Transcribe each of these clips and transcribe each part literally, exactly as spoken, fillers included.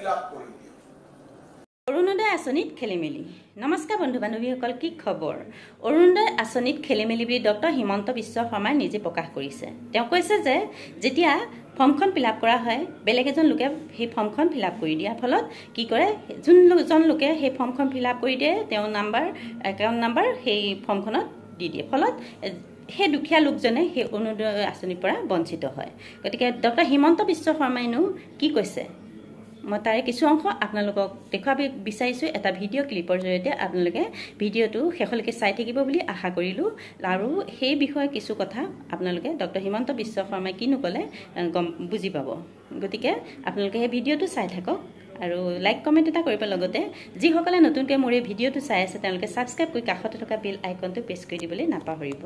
Fill up কৰি দিওঁ। অৰুণোদয় আঁচনিত খেলিমেলি। নমস্কাৰ বন্ধু বান্ধৱীসকল, কি খবৰ? অৰুণোদয় আঁচনিত খেলিমেলি বুলি ডক্টৰ হিমন্ত বিশ্ব শৰ্মাই নিজে প্ৰকাশ কৰিছে। তেওঁ কৈছে যে যেতিয়া ফৰ্মখন ফিল আপ কৰা হয়, বেলেগ এজন লোকে সেই ফৰ্মখন ফিল আপ কৰি দিয়াৰ ফলত কি কৰে, যোনজন লোকে সেই ফৰ্মখন ফিল আপ কৰি দিয়ে তেওঁৰ নাম্বাৰ একাউণ্ট নাম্বাৰ সেই ফৰ্মখনত দি দিয়ে, ফলত সেই দুখীয়া লোকজনে সেই অৰুণোদয় আঁচনিৰ পৰা বঞ্চিত হয়। গতিকে ডক্টৰ হিমন্ত বিশ্ব শৰ্মাইনো কি কৈছে, মই তাৰে কিছু অংশ আপোনালোকক দেখুৱাব বিচাৰিছোঁ এটা ভিডিঅ' ক্লিপৰ জৰিয়তে। আপোনালোকে ভিডিঅ'টো শেষলৈকে চাই থাকিব বুলি আশা কৰিলোঁ আৰু সেই বিষয়ে কিছু কথা আপোনালোকে ডক্টৰ হিমন্ত বিশ্ব শৰ্মাই কিনো ক'লে গম বুজি পাব। গতিকে আপোনালোকে সেই ভিডিঅ'টো চাই থাকক আৰু লাইক কমেণ্ট এটা কৰিব। লগতে যিসকলে নতুনকৈ মোৰ এই ভিডিঅ'টো চাই আছে তেওঁলোকে ছাবস্ক্ৰাইব কৰি কাষতে থকা বেল আইকনটো প্ৰেছ কৰি দিবলৈ নাপাহৰিব।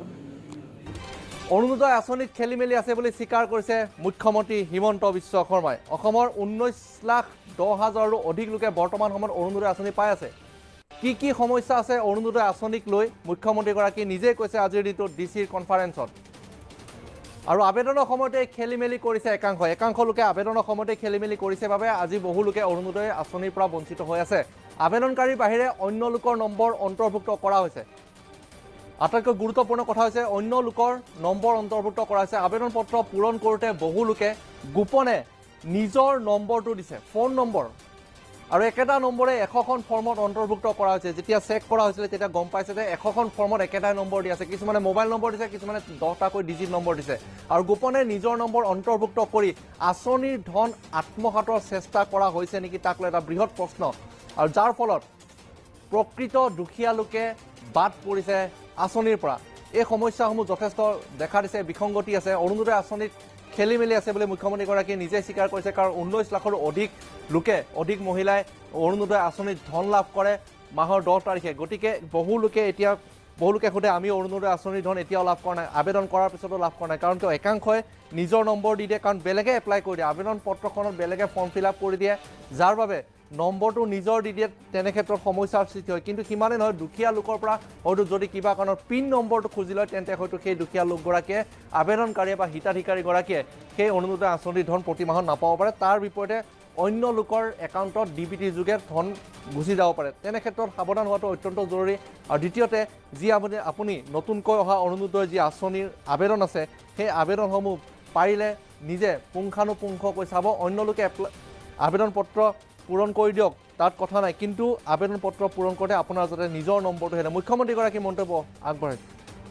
অৰুণোদয় আঁচনিত খেলি মেলি আছে বুলি স্বীকাৰ কৰিছে মুখ্যমন্ত্ৰী হিমন্ত বিশ্ব শৰ্মাই। অসমৰ ঊনৈছ লাখ দহ হাজাৰৰো অধিক লোকে বৰ্তমান সময়ত অৰুণোদয় আঁচনি পাই আছে। কি কি সমস্যা আছে অৰুণোদয় আঁচনিক লৈ মুখ্যমন্ত্ৰীগৰাকী নিজেই কৈছে আজিৰ দিনটোত ডি চিৰ কনফাৰেন্সত। আৰু আবেদনৰ সময়তে খেলি মেলি কৰিছে একাংশ একাংশ লোকে আবেদনৰ সময়তে খেলি মেলি কৰিছে বাবে আজি বহু লোকে অৰুণোদয় আঁচনিৰ পৰা বঞ্চিত হৈ আছে। আবেদনকাৰীৰ বাহিৰে অন্য লোকৰ নম্বৰ অন্তৰ্ভুক্ত কৰা হৈছে। আটাইতকৈ গুৰুত্বপূৰ্ণ কথা হৈছে অন্য লোকৰ নম্বৰ অন্তৰ্ভুক্ত কৰা হৈছে। আবেদন পত্ৰ পূৰণ কৰোঁতে বহু লোকে গোপনে নিজৰ নম্বৰটো দিছে, ফোন নম্বৰ, আৰু একেটা নম্বৰে এশখন ফৰ্মত অন্তৰ্ভুক্ত কৰা হৈছে। যেতিয়া চেক কৰা হৈছিলে তেতিয়া গম পাইছে যে এশখন ফৰ্মত একেটাই নম্বৰ দি আছে। কিছুমানে মোবাইল নম্বৰ দিছে, কিছুমানে দহটাকৈ ডিজিট নম্বৰ দিছে আৰু গোপনে নিজৰ নম্বৰ অন্তৰ্ভুক্ত কৰি আঁচনিৰ ধন আত্মসাতৰ চেষ্টা কৰা হৈছে নেকি তাক লৈ এটা বৃহৎ প্ৰশ্ন। আৰু যাৰ ফলত প্ৰকৃত দুখীয়া লোকে বাদ পৰিছে আঁচনিৰ পৰা। এই সমস্যাসমূহ যথেষ্ট দেখা দিছে, বিসংগতি আছে। অৰুণোদয় আঁচনিত খেলি মেলি আছে বুলি মুখ্যমন্ত্ৰীগৰাকীয়ে নিজে স্বীকাৰ কৰিছে, কাৰণ ঊনৈছ লাখৰো অধিক লোকে অধিক মহিলাই অৰুণোদয় আঁচনিত ধন লাভ কৰে মাহৰ দহ তাৰিখে। গতিকে বহু লোকে এতিয়া বহু লোকে সোধে আমি অৰুণোদয় আঁচনিৰ ধন এতিয়াও লাভ কৰা নাই, আবেদন কৰাৰ পিছতো লাভ কৰা নাই। কাৰণ কিয়, একাংশই নিজৰ নম্বৰ দি দিয়ে, কাৰণ বেলেগে এপ্লাই কৰি দিয়ে, আবেদন পত্ৰখনত বেলেগে ফৰ্ম ফিল আপ কৰি দিয়ে, যাৰ বাবে নম্বৰটো নিজৰ দি দিয়ে। তেনে ক্ষেত্ৰত সমস্যাৰ সৃষ্টি হয়। কিন্তু সিমানেই নহয়, দুখীয়া লোকৰ পৰা হয়তো যদি কিবা কাৰণত পিন নম্বৰটো খুজি লয় তেন্তে হয়তো সেই দুখীয়া লোকগৰাকীয়ে আবেদনকাৰীয়ে বা হিতাধিকাৰীগৰাকীয়ে সেই অৰুণোদয় আঁচনিৰ ধন প্ৰতি মাহত নাপাব পাৰে। তাৰ বিপৰীতে অন্য লোকৰ একাউণ্টত ডি বি টিৰ যোগে ধন গুচি যাব পাৰে। তেনে ক্ষেত্ৰত সাৱধান হোৱাটো অত্যন্ত জৰুৰী। আৰু দ্বিতীয়তে যি আপুনি আপুনি নতুনকৈ অহা অৰুণোদয় যি আঁচনিৰ আবেদন আছে সেই আবেদনসমূহ পাৰিলে নিজে পুংখানুপুংখকৈ চাব। অন্য লোকে আবেদন পত্ৰ পূৰণ কৰি দিয়ক, তাত কথা নাই, কিন্তু আবেদন পত্ৰ পূৰণ কৰোঁতে আপোনাৰ যাতে নিজৰ নম্বৰটো হেৰে। মুখ্যমন্ত্ৰীগৰাকী মন্তব্য আগবঢ়াইছে।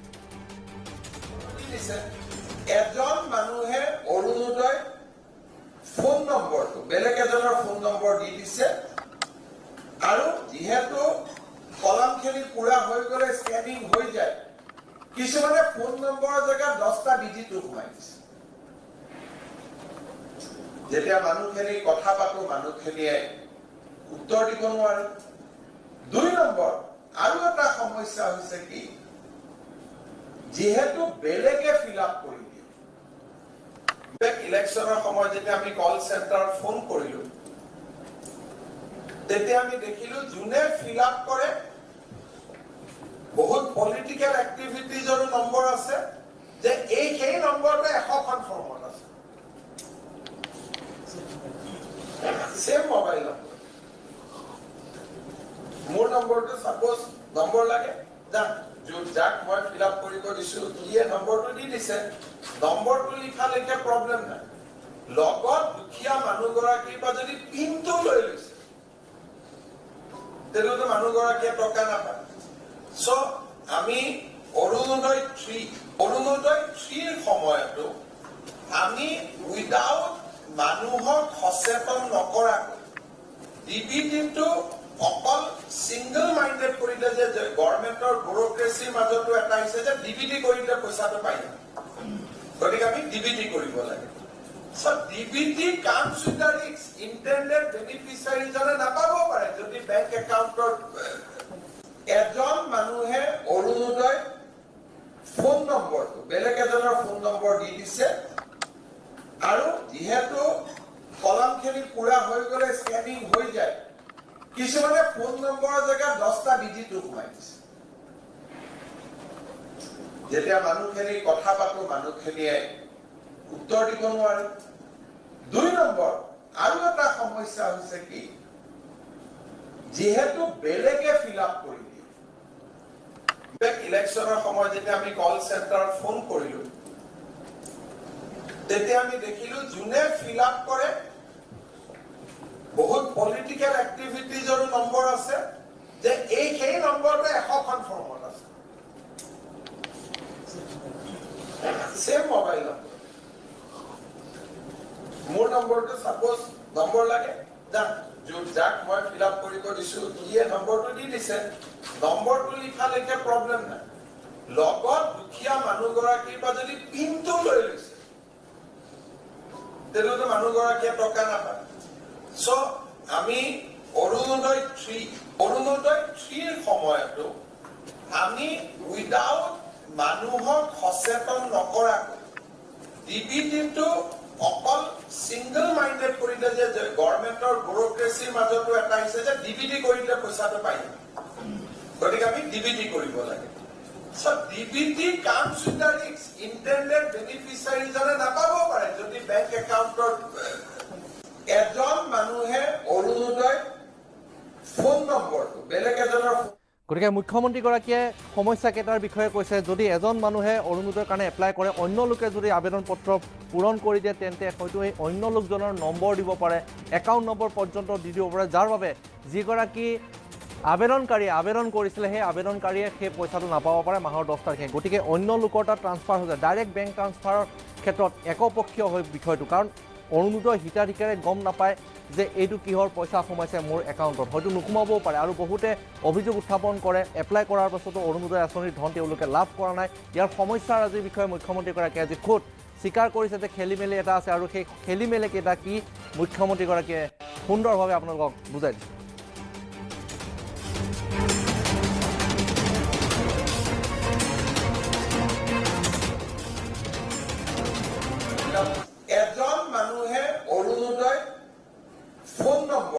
এজন মানুহে অৰুণোদয় ফোন নম্বৰটো বেলেগ এজনৰ ফোন নম্বৰ দি দিছে আৰু যিহেতু কলমখিনি পুৰা হৈ গ'লে স্কেনিং হৈ যায়, কিছুমানে ফোন নম্বৰৰ জেগাত দহটা ডিজিটো সোমাই দিছে। যেতিয়া মানুহখিনি কথা পাতো মানুহখিনিয়ে উত্তৰ দিব নোৱাৰে। দুই নম্বৰ আৰু এটা সমস্যা হৈছে কি, যিহেতু বেলেগে ফিল আপ কৰি দিয়ে। ইলেকশ্যনৰ সময়ত যেতিয়া আমি কল চেণ্টাৰত ফোন কৰিলো তেতিয়া আমি দেখিলো যোনে ফিল আপ কৰে বহুত পলিটিকেল এক্টিভিটিজৰো নম্বৰ আছে, যে এই সেই নম্বৰটো এশখন ফৰ্মত আছে, সেম মোবাইল নম্বৰ। মোৰ নম্বৰটো সাপোজ নম্বৰ লাগে, যাক মই ফিল আপ কৰিব দিছো সিয়ে নম্বৰটো দি দিছে, নম্বৰটো লিখালৈকে প্ৰব্লেম নাই। লগত দুখীয়া মানুহগৰাকীৰ পৰা যদি পিনটো লৈ লৈছে তেনেহ'লে মানুহগৰাকীয়ে টকা নাপায়। চ' আমি অৰুণোদয় থ্ৰী অৰুণোদয় থ্ৰীৰ সময়তো আমি উইদাউট মানুহক সচেতন নকৰাকৈ ডি বি টিটো অকল সিংগল মাইণ্ডেড কৰিলে যে গভৰ্ণমেণ্টৰ ব্যুৰক্ৰেচিৰ মাজতো এটা হৈছে যে ডি বি টি কৰিলে পইচাটো পাই যায়, গতিকে আমি ডি বি টি কৰিব লাগে। So' D B T comes with the risk. Intended বেনিফিচিয়াৰীজনে নাপাব পাৰে যদি বেংক একাউণ্টৰ এজন মানুহে অৰুণোদয় ফোন নম্বৰটো বেলেগ এজনৰ ফোন নম্বৰ দি দিছে আৰু যিহেতু কলমখিনি পুৰা হৈ গ'লে স্কেনিং হৈ যায়, কিছুমানে ফোন নম্বৰৰ জেগাত দহটা ডিজিটো সোমাই দিছে। যেতিয়া মানুহখিনি কথা পাতো মানুহখিনিয়ে উত্তৰ দিব নোৱাৰে। দুই নম্বৰ আৰু এটা সমস্যা হৈছে কি যেহেতু বেলেগে ফিল আপ কৰি দিয়ে ইলেকশ্যনৰ সময়ত যেতিয়া আমি কল চেণ্টাৰত ফোন কৰিলো তেতিয়া আমি দেখিলো যোনে ফিল আপ কৰে বহুত পলিটিক্যাল এক্টিভিটিজৰ নম্বৰ আছে যে এই সেই নম্বৰটো এশখন ফৰ্মত আছে সেম মোবাইল নম্বৰ মোৰ নম্বৰটো সাপোজ নম্বৰ লাগে যা যাক মই ফিল আপ কৰিব দিছো ইয়ে নম্বৰটো দি দিছে নম্বৰটো লিখালৈকে প্ৰব্লেম নাই লগত দুখীয়া মানুহগৰাকীৰ পৰা যদি পিনটো লৈ লৈছে তেতিয়াতো মানুহগৰাকীয়ে টকা নাপায় সো আমি অৰুণোদয় থ্ৰী অৰুণোদয় থ্ৰীৰ সময়তো আমি উইদাউট মানুহক সচেতন নকৰাকৈ ডিবিটিটো অকল সিঙ্গল মাইন্ডেড কৰিলে যে গভৰ্ণমেণ্টৰ ব্যুৰোক্ৰেসিৰ মাজতো এটা হৈছে যে ডিবিটি কৰিলে পইচাটো পাই গতিকে আমি ডিবিটি কৰিব লাগে so DBT comes with the risk intended beneficiary জনে নাপাব পাৰে যদি বেংক একাউণ্টৰ এজন মানুহে অৰুণোদয় ফোন নম্বৰটো বেলেগ এজনৰ গতিকে মুখ্যমন্ত্ৰীগৰাকীয়ে সমস্যাকেইটাৰ বিষয়ে কৈছে যদি এজন মানুহে অৰুণোদয়ৰ কাৰণে এপ্লাই কৰে অন্য লোকে যদি আবেদন পত্ৰ পূৰণ কৰি দিয়ে তেন্তে হয়তো এই অন্য লোকজনৰ নম্বৰ দিব পাৰে একাউণ্ট নম্বৰ পৰ্যন্ত দি দিব পাৰে যাৰ বাবে যিগৰাকী আবেদনকাৰী আবেদন কৰিছিলে সেই আবেদনকাৰীয়ে সেই পইচাটো নাপাব পাৰে মাহৰ দহ তাৰিখে গতিকে অন্য লোকৰ তাত ট্ৰান্সফাৰ হৈ যায় ডাইৰেক্ট বেংক ট্ৰান্সফাৰৰ ক্ষেত্ৰত একপক্ষীয় হয় বিষয়টো কাৰণ অৰুণোদয় হিতাধিকাৰীয়ে গম নাপায় যে এইটো কিহৰ পইচা সোমাইছে মোৰ একাউণ্টত হয়তো নোসোমাবও পাৰে আৰু বহুতে অভিযোগ উত্থাপন কৰে এপ্লাই কৰাৰ পাছতো অৰুণোদয় আঁচনিৰ ধন তেওঁলোকে লাভ কৰা নাই ইয়াৰ সমস্যাৰ আজিৰ বিষয়ে মুখ্যমন্ত্ৰীগৰাকীয়ে আজি খুদ স্বীকাৰ কৰিছে যে খেলি মেলি এটা আছে আৰু সেই খেলি মেলিকেইটা কি মুখ্যমন্ত্ৰীগৰাকীয়ে সুন্দৰভাৱে আপোনালোকক বুজাই দিছে এজন মানুহে অৰুণোদয় ফোন নম্বৰ